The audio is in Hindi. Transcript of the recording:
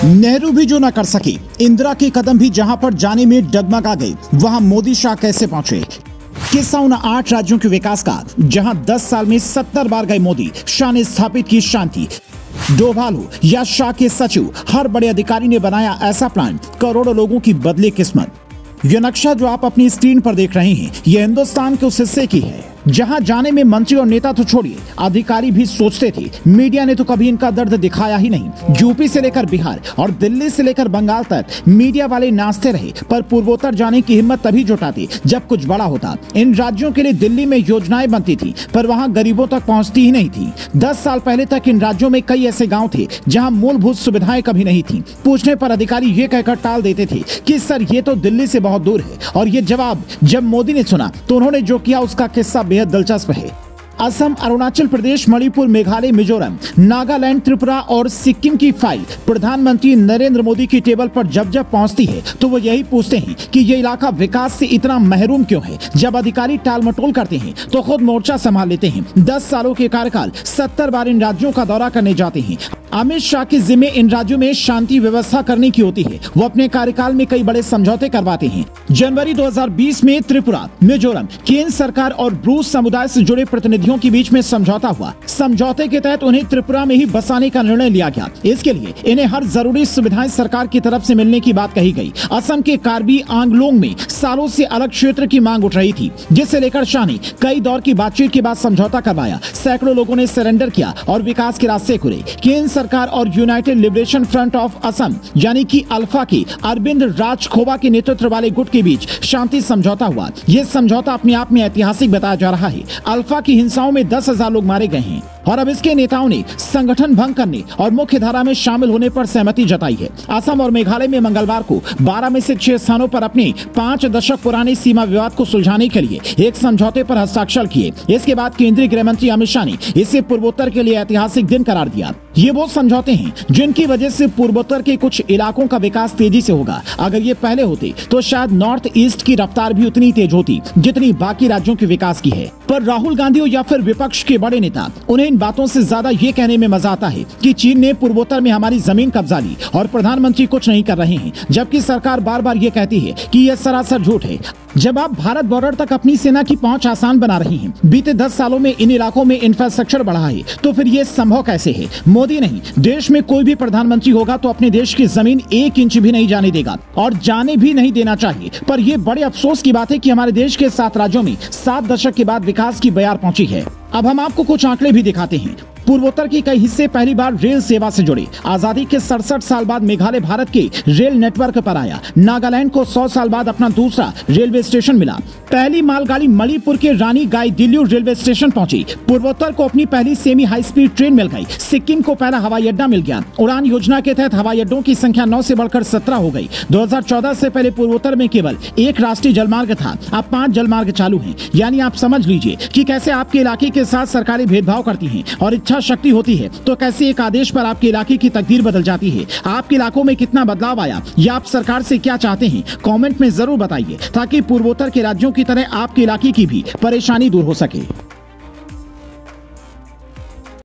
नेहरू भी जो न कर सके, इंदिरा के कदम भी जहां पर जाने में डगमगा गए, वहां मोदी शाह कैसे पहुंचे। किस्सा उन 8 राज्यों के विकास का जहां 10 साल में 70 बार गए मोदी, शाह ने स्थापित की शांति। डोभाल हो या शाह के सचिव, हर बड़े अधिकारी ने बनाया ऐसा प्लान, करोड़ों लोगों की बदली किस्मत। यह नक्शा जो आप अपनी स्क्रीन पर देख रहे हैं, यह हिंदुस्तान के उस हिस्से की है जहां जाने में मंत्री और नेता तो छोड़िए, अधिकारी भी सोचते थे मीडिया ने तो कभी इनका दर्द दिखाया ही नहीं। यूपी से लेकर बिहार और दिल्ली से लेकर बंगाल तक मीडिया वाले नाचते रहे, पर पूर्वोत्तर जाने की हिम्मत तभी जुटाते जब कुछ बड़ा होता। इन राज्यों के लिए दिल्ली में योजनाएं बनती थी, पर वहां गरीबों तक पहुंचती ही नहीं थी। 10 साल पहले तक इन राज्यों में कई ऐसे गाँव थे जहाँ मूलभूत सुविधाएं कभी नहीं थी। पूछने पर अधिकारी ये कहकर टाल देते थे कि सर ये तो दिल्ली से बहुत दूर है, और ये जवाब जब मोदी ने सुना तो उन्होंने जो किया उसका किस्सा बेहद दिलचस्प है। असम, अरुणाचल प्रदेश, मणिपुर, मेघालय, मिजोरम, नागालैंड, त्रिपुरा और सिक्किम की फाइल प्रधानमंत्री नरेंद्र मोदी की टेबल पर जब जब पहुंचती है तो वो यही पूछते हैं कि ये इलाका विकास से इतना महरूम क्यों है। जब अधिकारी टाल मटोल करते हैं तो खुद मोर्चा संभाल लेते हैं। 10 सालों के कार्यकाल 70 बार इन राज्यों का दौरा करने जाते हैं। अमित शाह के जिम्मे इन राज्यों में शांति व्यवस्था करने की होती है। वो अपने कार्यकाल में कई बड़े समझौते करवाते हैं। जनवरी 2020 में त्रिपुरा, मिजोरम, केंद्र सरकार और ब्रूज समुदाय से जुड़े प्रतिनिधियों के बीच में समझौता हुआ। समझौते के तहत उन्हें त्रिपुरा में ही बसाने का निर्णय लिया गया। इसके लिए इन्हें हर जरूरी सुविधाएं सरकार की तरफ से मिलने की बात कही गई। असम के कार्बी आंगलोंग में सालों से अलग क्षेत्र की मांग उठ रही थी, जिसे लेकर शाह ने कई दौर की बातचीत के बाद समझौता करवाया। सैकड़ों लोगों ने सरेंडर किया और विकास के रास्ते खुले। केंद्र सरकार और United Liberation Front of Assam यानी कि अल्फा के अरविंद राजखोवा के नेतृत्व वाले गुट के बीच शांति समझौता हुआ। यह समझौता अपने आप में ऐतिहासिक बताया जा रहा है। अल्फा की हिंसाओं में 10,000 लोग मारे गए हैं और अब इसके नेताओं ने संगठन भंग करने और मुख्य धारा में शामिल होने पर सहमति जताई है। असम और मेघालय में मंगलवार को 12 में से 6 स्थानों पर अपने 5 दशक पुराने सीमा विवाद को सुलझाने के लिए एक समझौते पर हस्ताक्षर किए। इसके बाद केंद्रीय गृह मंत्री अमित शाह ने इसे पूर्वोत्तर के लिए ऐतिहासिक दिन करार दिया। ये वो समझौते हैं जिनकी वजह से पूर्वोत्तर के कुछ इलाकों का विकास तेजी से होगा। अगर ये पहले होते तो शायद नॉर्थ ईस्ट की रफ्तार भी उतनी तेज होती जितनी बाकी राज्यों के विकास की है। पर राहुल गांधी हो या फिर विपक्ष के बड़े नेता, उन्हें इन बातों से ज्यादा ये कहने में मजा आता है कि चीन ने पूर्वोत्तर में हमारी जमीन कब्जा ली और प्रधानमंत्री कुछ नहीं कर रहे हैं, जबकि सरकार बार बार ये कहती है कि यह सरासर झूठ है। जब आप भारत बॉर्डर तक अपनी सेना की पहुंच आसान बना रही हैं, बीते 10 सालों में इन इलाकों में इंफ्रास्ट्रक्चर बढ़ा है, तो फिर ये संभव कैसे है? मोदी नहीं, देश में कोई भी प्रधानमंत्री होगा तो अपने देश की जमीन 1 इंच भी नहीं जाने देगा और जाने भी नहीं देना चाहिए। पर यह बड़े अफसोस की बात है कि हमारे देश के 7 राज्यों में 7 दशक के बाद विकास की बयार पहुंची है। अब हम आपको कुछ आंकड़े भी दिखाते हैं। पूर्वोत्तर के कई हिस्से पहली बार रेल सेवा से जुड़े। आजादी के 67 साल बाद मेघालय भारत के रेल नेटवर्क पर आया। नागालैंड को 100 साल बाद अपना दूसरा रेलवे स्टेशन मिला। पहली मालगाड़ी मणिपुर के रानी गाइदिन्ल्यू रेलवे स्टेशन पहुंची। पूर्वोत्तर को अपनी पहली सेमी हाई स्पीड ट्रेन मिल गई। सिक्किम को पहला हवाई अड्डा मिल गया। उड़ान योजना के तहत हवाई अड्डों की संख्या 9 से बढ़कर 17 हो गई। 2014 से पहले पूर्वोत्तर में केवल 1 राष्ट्रीय जलमार्ग था, अब 5 जलमार्ग चालू हैं। यानी आप समझ लीजिए कि कैसे आपके इलाके के साथ सरकारें भेदभाव करती हैं, और इच्छा शक्ति होती है तो कैसे एक आदेश पर आपके इलाके की तकदीर बदल जाती है। आपके इलाकों में कितना बदलाव आया या आप सरकार से क्या चाहते हैं, कमेंट में जरूर बताइए, ताकि पूर्वोत्तर के राज्यों की तरह आपके इलाके की भी परेशानी दूर हो सके।